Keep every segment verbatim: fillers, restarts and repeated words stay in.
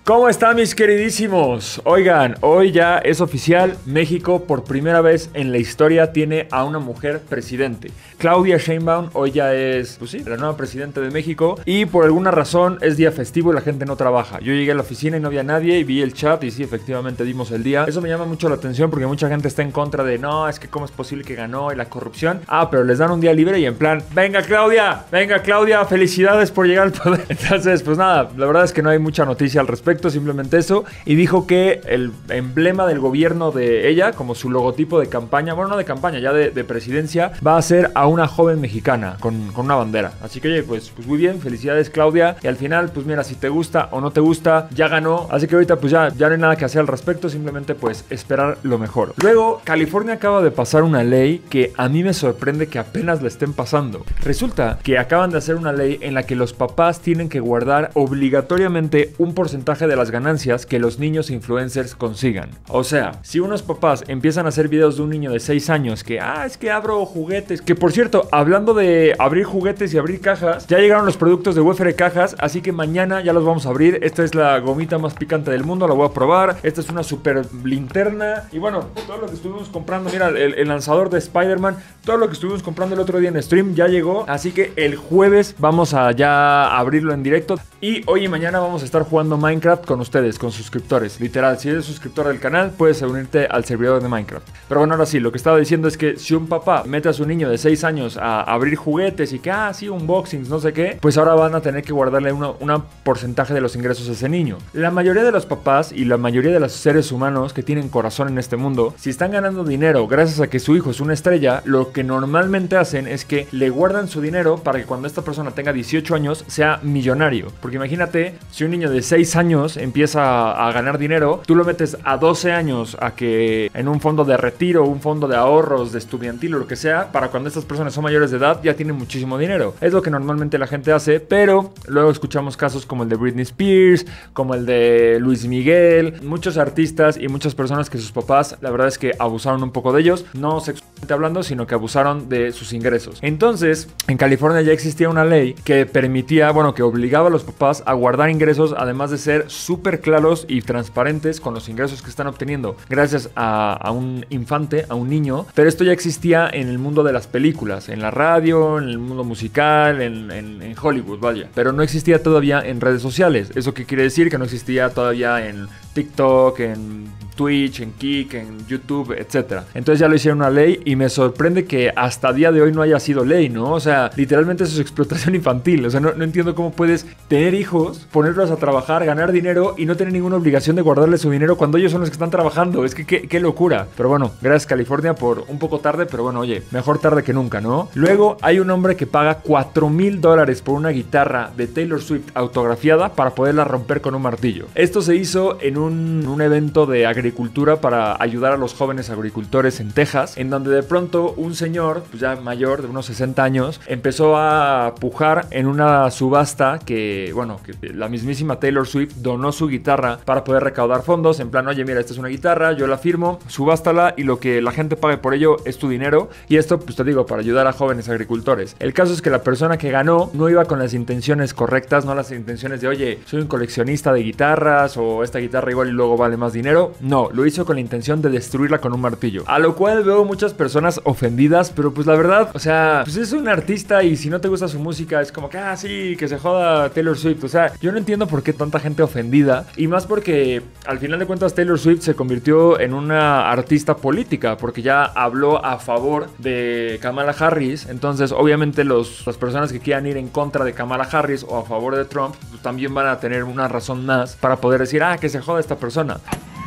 ¿Cómo están mis queridísimos? Oigan, hoy ya es oficial, México por primera vez en la historia tiene a una mujer presidente. Claudia Sheinbaum hoy ya es, pues sí, la nueva presidenta de México y por alguna razón es día festivo y la gente no trabaja. Yo llegué a la oficina y no había nadie y vi el chat y sí, efectivamente dimos el día. Eso me llama mucho la atención porque mucha gente está en contra de no, es que cómo es posible que ganó y la corrupción. Ah, pero les dan un día libre y en plan, venga Claudia, venga Claudia, felicidades por llegar al poder. Entonces, pues nada, la verdad es que no hay mucha noticia al respecto. Simplemente eso, y dijo que el emblema del gobierno de ella, como su logotipo de campaña, bueno, no de campaña, ya de, de presidencia, va a ser a una joven mexicana con, con una bandera. Así que, oye, pues, pues muy bien, felicidades Claudia, y al final, pues mira, si te gusta o no te gusta, ya ganó, así que ahorita pues ya, ya no hay nada que hacer al respecto, simplemente pues esperar lo mejor. Luego, California acaba de pasar una ley que a mí me sorprende que apenas la estén pasando. Resulta que acaban de hacer una ley en la que los papás tienen que guardar obligatoriamente un porcentaje de las ganancias que los niños influencers consigan. O sea, si unos papás empiezan a hacer videos de un niño de seis años que, ah, es que abro juguetes, que por cierto, hablando de abrir juguetes y abrir cajas, ya llegaron los productos de U F R Cajas, así que mañana ya los vamos a abrir. Esta es la gomita más picante del mundo, la voy a probar. Esta es una super linterna y bueno, todo lo que estuvimos comprando, mira, el, el lanzador de Spider-Man, todo lo que estuvimos comprando el otro día en stream ya llegó, así que el jueves vamos a ya abrirlo en directo y hoy y mañana vamos a estar jugando Minecraft con ustedes, con suscriptores. Literal, si eres suscriptor del canal, puedes unirte al servidor de Minecraft. Pero bueno, ahora sí, lo que estaba diciendo es que si un papá mete a su niño de seis años a abrir juguetes y que, ah, sí, unboxings, no sé qué, pues ahora van a tener que guardarle un porcentaje de los ingresos a ese niño. La mayoría de los papás y la mayoría de los seres humanos que tienen corazón en este mundo, si están ganando dinero gracias a que su hijo es una estrella, lo que normalmente hacen es que le guardan su dinero para que cuando esta persona tenga dieciocho años sea millonario. Porque imagínate, si un niño de seis años empieza a, a ganar dinero, tú lo metes a doce años a que en un fondo de retiro, un fondo de ahorros, de estudiantil o lo que sea, para cuando estas personas son mayores de edad ya tienen muchísimo dinero. Es lo que normalmente la gente hace, pero luego escuchamos casos como el de Britney Spears, como el de Luis Miguel, muchos artistas y muchas personas que sus papás, la verdad es que abusaron un poco de ellos, no sexualmente hablando, sino que abusaron de sus ingresos. Entonces, en California ya existía una ley que permitía, bueno, que obligaba a los papás a guardar ingresos, además de ser súper claros y transparentes con los ingresos que están obteniendo gracias a, a un infante, a un niño. Pero esto ya existía en el mundo de las películas, en la radio, en el mundo musical, en, en, en Hollywood, vaya. Pero no existía todavía en redes sociales. ¿Eso qué quiere decir? Que no existía todavía en TikTok, en Twitch, en Kik, en YouTube, etcétera. Entonces ya lo hicieron una ley y me sorprende que hasta día de hoy no haya sido ley, ¿no? O sea, literalmente eso es explotación infantil. O sea, no, no entiendo cómo puedes tener hijos, ponerlos a trabajar, ganar dinero y no tener ninguna obligación de guardarles su dinero cuando ellos son los que están trabajando. Es que qué, qué locura. Pero bueno, gracias California por un poco tarde, pero bueno, oye, mejor tarde que nunca, ¿no? Luego hay un hombre que paga cuatro mil dólares por una guitarra de Taylor Swift autografiada para poderla romper con un martillo. Esto se hizo en un, un evento de agricultura agricultura para ayudar a los jóvenes agricultores en Texas, en donde de pronto un señor, pues ya mayor, de unos sesenta años, empezó a pujar en una subasta que, bueno, que la mismísima Taylor Swift donó su guitarra para poder recaudar fondos, en plan, oye, mira, esta es una guitarra, yo la firmo, subástala y lo que la gente pague por ello es tu dinero, y esto, pues te digo, para ayudar a jóvenes agricultores. El caso es que la persona que ganó no iba con las intenciones correctas, no las intenciones de, oye, soy un coleccionista de guitarras, o esta guitarra igual y luego vale más dinero. No, lo hizo con la intención de destruirla con un martillo. A lo cual veo muchas personas ofendidas, pero pues la verdad, o sea, pues es un artista y si no te gusta su música es como que, ah, sí, que se joda Taylor Swift. O sea, yo no entiendo por qué tanta gente ofendida, y más porque al final de cuentas Taylor Swift se convirtió en una artista política, porque ya habló a favor de Kamala Harris. Entonces, obviamente los, las personas que quieran ir en contra de Kamala Harris o a favor de Trump, pues también van a tener una razón más para poder decir, ah, que se joda esta persona.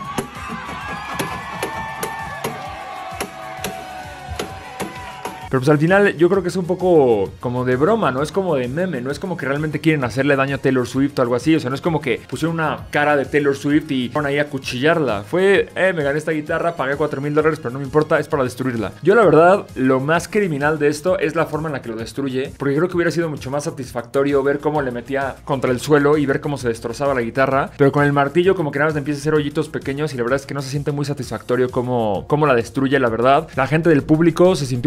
Pero pues al final yo creo que es un poco como de broma, ¿no? Es como de meme, no es como que realmente quieren hacerle daño a Taylor Swift o algo así. O sea, no es como que pusieron una cara de Taylor Swift y fueron ahí a cuchillarla. Fue, eh, me gané esta guitarra, pagué cuatro mil dólares, pero no me importa, es para destruirla. Yo la verdad, lo más criminal de esto es la forma en la que lo destruye, porque creo que hubiera sido mucho más satisfactorio ver cómo le metía contra el suelo y ver cómo se destrozaba la guitarra. Pero con el martillo como que nada más le empieza a hacer hoyitos pequeños y la verdad es que no se siente muy satisfactorio cómo, cómo la destruye, la verdad. La gente del público se sintió un poco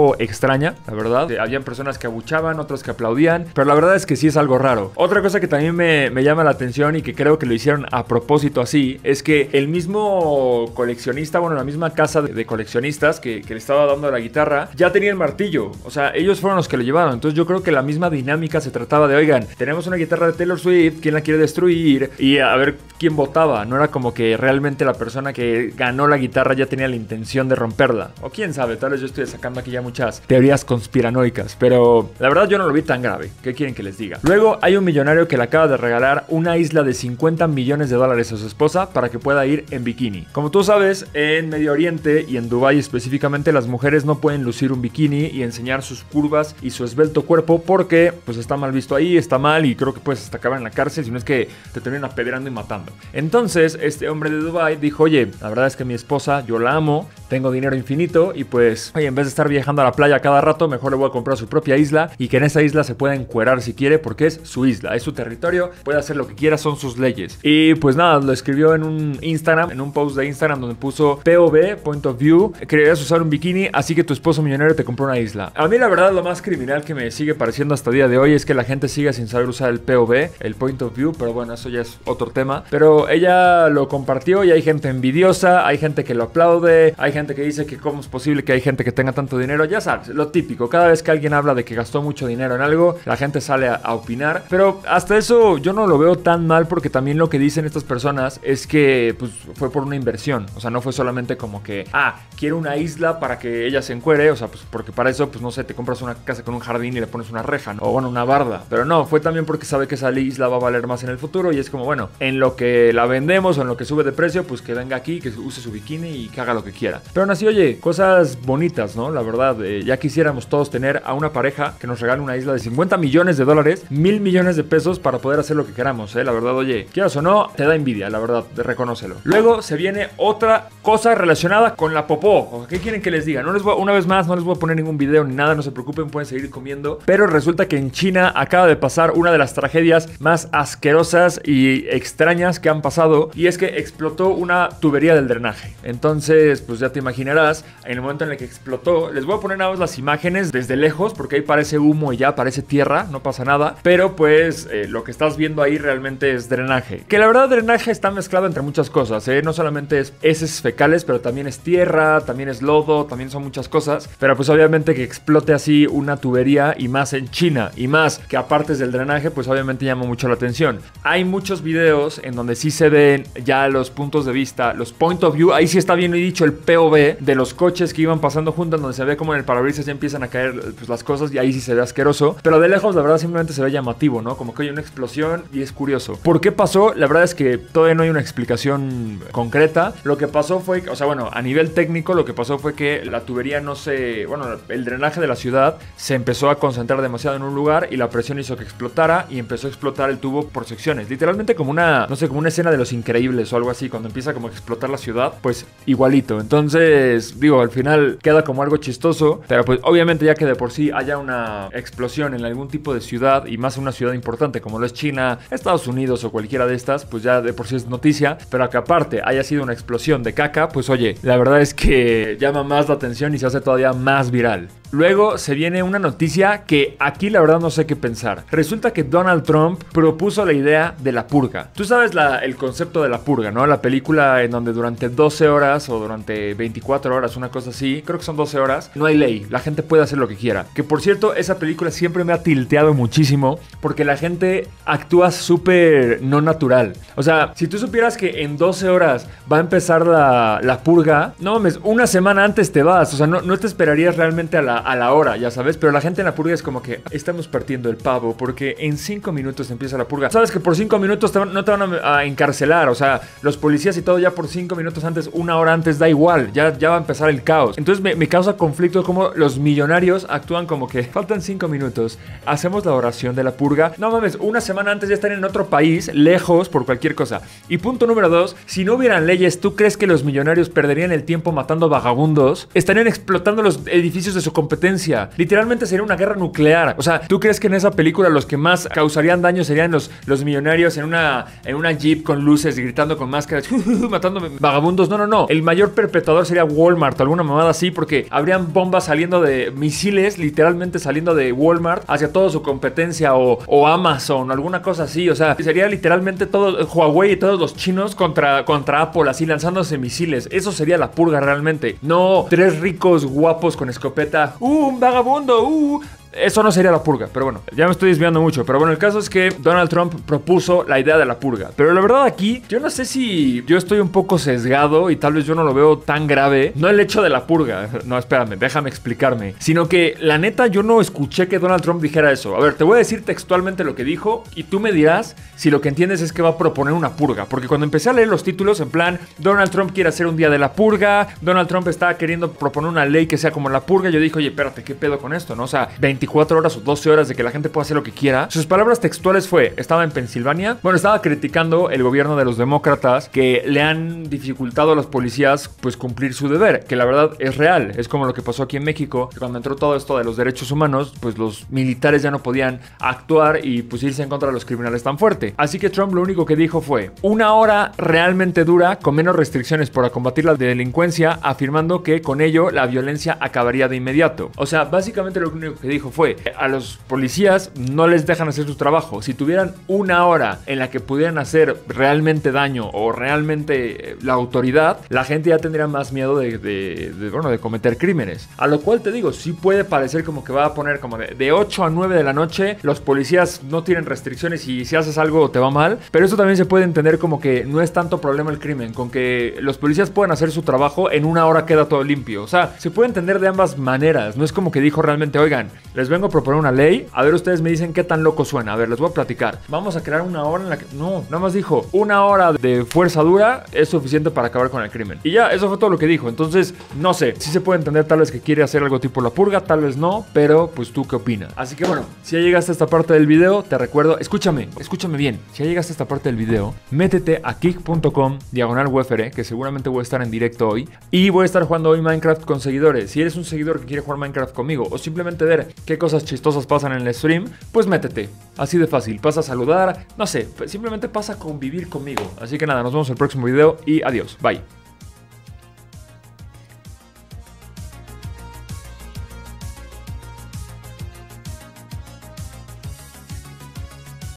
poco extraña, la verdad. Habían personas que abuchaban, otras que aplaudían, pero la verdad es que sí es algo raro. Otra cosa que también me, me llama la atención y que creo que lo hicieron a propósito así, es que el mismo coleccionista, bueno, la misma casa de, de coleccionistas que, que le estaba dando la guitarra, ya tenía el martillo. O sea, ellos fueron los que lo llevaron. Entonces yo creo que la misma dinámica se trataba de, oigan, tenemos una guitarra de Taylor Swift, ¿quién la quiere destruir? Y a ver quién votaba. No era como que realmente la persona que ganó la guitarra ya tenía la intención de romperla. O quién sabe, tal vez yo estoy sacando aquí ya muchas teorías conspiranoicas, pero la verdad yo no lo vi tan grave. ¿Qué quieren que les diga? Luego hay un millonario que le acaba de regalar una isla de cincuenta millones de dólares a su esposa para que pueda ir en bikini. Como tú sabes, en Medio Oriente y en Dubái específicamente, las mujeres no pueden lucir un bikini y enseñar sus curvas y su esbelto cuerpo porque pues está mal visto ahí, está mal y creo que puedes hasta acabar en la cárcel si no es que te terminan apedreando y matando. Entonces este hombre de Dubái dijo, oye, la verdad es que mi esposa, yo la amo, tengo dinero infinito y pues, oye, en vez de estar viajando a la playa cada rato, mejor le voy a comprar su propia isla y que en esa isla se pueda encuerar si quiere porque es su isla, es su territorio, puede hacer lo que quiera, son sus leyes. Y pues nada, lo escribió en un Instagram, en un post de Instagram donde puso P O V, Point of View, querías usar un bikini, así que tu esposo millonario te compró una isla. A mí la verdad lo más criminal que me sigue pareciendo hasta el día de hoy es que la gente siga sin saber usar el P O V, el Point of View, pero bueno, eso ya es otro tema. Pero ella lo compartió y hay gente envidiosa, hay gente que lo aplaude, hay gente que dice que cómo es posible que hay gente que tenga tanto dinero, ya sabes, lo típico, cada vez que alguien habla de que gastó mucho dinero en algo, la gente sale a, a opinar, pero hasta eso yo no lo veo tan mal porque también lo que dicen estas personas es que pues fue por una inversión, o sea, no fue solamente como que, ah, quiero una isla para que ella se encuere, o sea, pues porque para eso, pues no sé, te compras una casa con un jardín y le pones una reja, ¿no? O bueno, una barda, pero no, fue también porque sabe que esa isla va a valer más en el futuro y es como, bueno, en lo que la vendemos o en lo que sube de precio, pues que venga aquí, que use su bikini y que haga lo que quiera. Pero aún así, oye, cosas bonitas, ¿no? La verdad, eh, ya quisiéramos todos tener a una pareja que nos regale una isla de cincuenta millones de dólares, mil millones de pesos para poder hacer lo que queramos, ¿eh? La verdad, oye, quieras o no, te da envidia, la verdad, reconócelo. Luego se viene otra cosa relacionada con la popó. ¿Qué quieren que les diga? No les voy, una vez más, no les voy a poner ningún video ni nada, no se preocupen, pueden seguir comiendo. Pero resulta que en China acaba de pasar una de las tragedias más asquerosas y extrañas que han pasado, y es que explotó una tubería del drenaje. Entonces, pues ya te imaginarás, en el momento en el que explotó, les voy a poner nada más las imágenes desde lejos, porque ahí parece humo y ya parece tierra, no pasa nada, pero pues eh, lo que estás viendo ahí realmente es drenaje. Que la verdad, drenaje está mezclado entre muchas cosas, ¿eh? No solamente es heces fecales, pero también es tierra, también es lodo, también son muchas cosas, pero pues obviamente que explote así una tubería, y más en China, y más que aparte del drenaje, pues obviamente llama mucho la atención. Hay muchos videos en donde sí se ven ya los puntos de vista, los point of view, ahí sí está bien dicho el P O V de los coches que iban pasando juntos, donde se ve como en el parabrisas ya empiezan a caer pues, las cosas, y ahí sí se ve asqueroso, pero de lejos la verdad simplemente se ve llamativo, ¿no? Como que hay una explosión y es curioso. ¿Por qué pasó? La verdad es que todavía no hay una explicación concreta. Lo que pasó fue, o sea, bueno, a nivel técnico lo que pasó fue que la tubería no se, bueno, el drenaje de la ciudad se empezó a concentrar demasiado en un lugar y la presión hizo que explotara, y empezó a explotar el tubo por secciones, literalmente como una, no sé, como una escena de Los Increíbles o algo así, cuando empieza como a explotar la ciudad, pues igualito. Entonces, digo, al final queda como algo chistoso, pero pues obviamente ya que de por sí haya una explosión en algún tipo de ciudad, y más en una ciudad importante como lo es China, Estados Unidos o cualquiera de estas, pues ya de por sí es noticia, pero que aparte haya sido una explosión de caca, pues oye, la verdad es que llama más la atención y se hace todavía más viral. Luego se viene una noticia que aquí la verdad no sé qué pensar. Resulta que Donald Trump propuso la idea de la purga. Tú sabes la, el concepto de la purga, ¿no? La película en donde durante doce horas o durante veinticuatro horas, una cosa así, creo que son doce horas, no hay ley, la gente puede hacer lo que quiera. Que por cierto, esa película siempre me ha tilteado muchísimo porque la gente actúa súper no natural. O sea, si tú supieras que en doce horas va a empezar la, la purga, no mames, una semana antes te vas. O sea, no, no te esperarías realmente a la a la hora, ya sabes, pero la gente en la purga es como que estamos partiendo el pavo porque en cinco minutos empieza la purga. Sabes que por cinco minutos te, no te van a, a encarcelar, o sea, los policías y todo ya por cinco minutos antes, una hora antes, da igual, ya, ya va a empezar el caos. Entonces me, me causa conflicto como los millonarios actúan como que faltan cinco minutos, hacemos la oración de la purga. No mames, una semana antes ya están en otro país, lejos, por cualquier cosa. Y punto número dos, si no hubieran leyes, ¿tú crees que los millonarios perderían el tiempo matando vagabundos? Estarían explotando los edificios de su compañía competencia. Literalmente sería una guerra nuclear. O sea, ¿tú crees que en esa película los que más causarían daño serían los, los millonarios en una, en una jeep con luces y gritando con máscaras, matando vagabundos? No, no, no. El mayor perpetrador sería Walmart o alguna mamada así, porque habrían bombas saliendo de misiles, literalmente saliendo de Walmart hacia toda su competencia, o, o Amazon o alguna cosa así. O sea, sería literalmente todo Huawei y todos los chinos contra, contra Apple, así lanzándose misiles. Eso sería la purga realmente. No tres ricos guapos con escopeta. ¡Uh, un vagabundo! ¡Uh! Eso no sería la purga, pero bueno, ya me estoy desviando mucho. Pero bueno, el caso es que Donald Trump propuso la idea de la purga. Pero la verdad aquí, yo no sé si yo estoy un poco sesgado y tal vez yo no lo veo tan grave. No el hecho de la purga, no, espérame, déjame explicarme. Sino que la neta yo no escuché que Donald Trump dijera eso. A ver, te voy a decir textualmente lo que dijo y tú me dirás si lo que entiendes es que va a proponer una purga. Porque cuando empecé a leer los títulos, en plan, Donald Trump quiere hacer un día de la purga, Donald Trump está queriendo proponer una ley que sea como la purga, yo dije, oye, espérate, ¿qué pedo con esto? ¿No? O sea, veinticuatro horas o doce horas de que la gente pueda hacer lo que quiera. Sus palabras textuales fue, estaba en Pensilvania, bueno, estaba criticando el gobierno de los demócratas que le han dificultado a los policías pues cumplir su deber, que la verdad es real. Es como lo que pasó aquí en México, que cuando entró todo esto de los derechos humanos, pues los militares ya no podían actuar y pues irse en contra de los criminales tan fuerte. Así que Trump lo único que dijo fue, una hora realmente dura con menos restricciones para combatir la delincuencia, afirmando que con ello la violencia acabaría de inmediato. O sea, básicamente lo único que dijo fue, a los policías no les dejan hacer su trabajo. Si tuvieran una hora en la que pudieran hacer realmente daño o realmente la autoridad, la gente ya tendría más miedo de, de, de, bueno, de cometer crímenes. A lo cual te digo, sí puede parecer como que va a poner como de, de ocho a nueve de la noche, los policías no tienen restricciones y si haces algo te va mal, pero eso también se puede entender como que no es tanto problema el crimen, con que los policías pueden hacer su trabajo, en una hora queda todo limpio. O sea, se puede entender de ambas maneras. No es como que dijo realmente, oigan, les vengo a proponer una ley, a ver ustedes me dicen qué tan loco suena, a ver, les voy a platicar, vamos a crear una hora en la que, no, nada más dijo, una hora de fuerza dura es suficiente para acabar con el crimen, y ya, eso fue todo lo que dijo. Entonces, no sé, sí se puede entender tal vez que quiere hacer algo tipo la purga, tal vez no, pero pues tú qué opinas. Así que bueno, si ya llegaste a esta parte del video, te recuerdo, escúchame, escúchame bien, si ya llegaste a esta parte del video, métete a kick punto com diagonal U F R, que seguramente voy a estar en directo hoy, y voy a estar jugando hoy Minecraft con seguidores. Si eres un seguidor que quiere jugar Minecraft conmigo, o simplemente ver qué cosas chistosas pasan en el stream, pues métete, así de fácil, pasa a saludar, no sé, simplemente pasa a convivir conmigo. Así que nada, nos vemos en el próximo video y adiós, bye.